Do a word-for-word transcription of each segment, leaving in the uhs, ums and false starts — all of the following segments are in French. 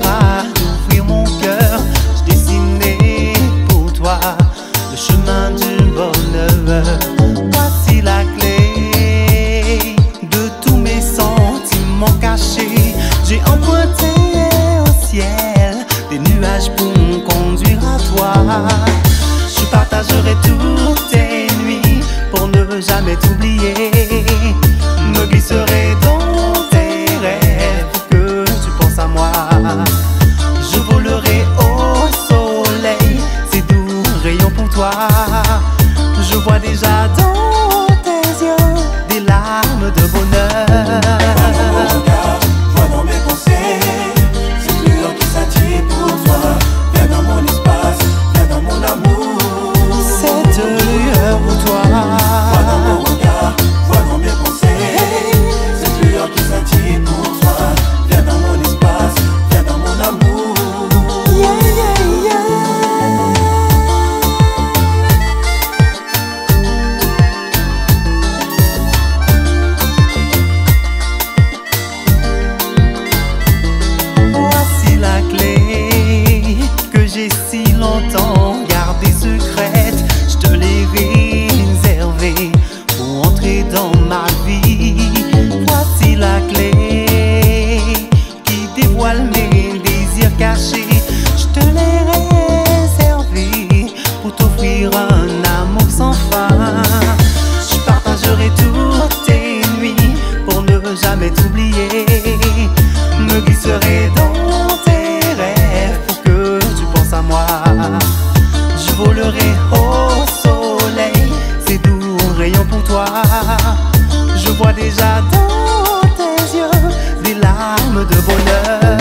permettra d'ouvrir mon cœur. Je dessinais pour toi le chemin du bonheur. Voici la clé de tous mes sentiments cachés. J'ai emprunté au ciel des nuages pour me conduire à toi. Je partagerai toutes tes nuits pour ne jamais t'oublier. Me glisserai dans tes rêves pour que tu penses à moi. Je volerai au soleil ces doux rayons pour toi. Je vois déjà dans tes yeux des larmes de bonheur. Si longtemps gardée secrète, je te l'ai réservée pour entrer dans ma vie. Voici la clé qui dévoile mes désirs cachés. Je te l'ai réservée pour t'offrir un amour sans fin. Je partagerai toutes tes nuits pour ne jamais t'oublier. Me glisserai dans tes rêves pour que tu penses à moi. Je volerai au soleil ces doux rayons pour toi. Je vois déjà dans tes yeux des larmes de bonheur.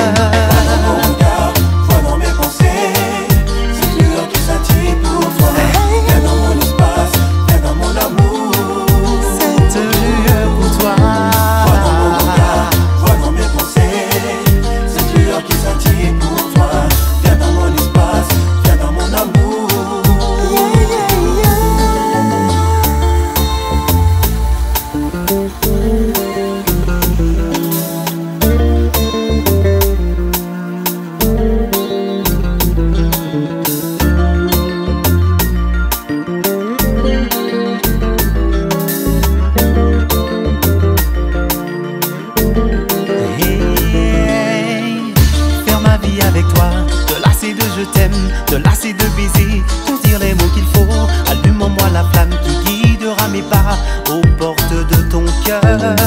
Avec toi, te lasser de je t'aime, te lasser de baiser, te dire les mots qu'il faut. Allume en moi la flamme qui guidera mes pas aux portes de ton cœur.